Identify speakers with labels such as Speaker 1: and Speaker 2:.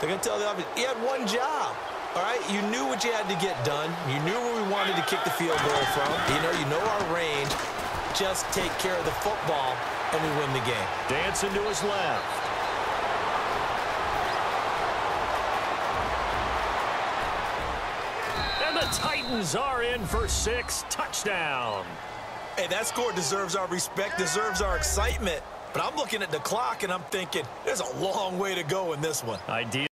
Speaker 1: They're going to tell the offense, you had one job. All right, you knew what you had to get done. You knew where we wanted to kick the field goal from. You know our range. Just take care of the football, and we win the game.
Speaker 2: Dancing to his left. And the Titans are in for 6. Touchdown.
Speaker 1: Hey, that score deserves our respect, deserves our excitement. But I'm looking at the clock, and I'm thinking, there's a long way to go in this one.
Speaker 2: Ideal.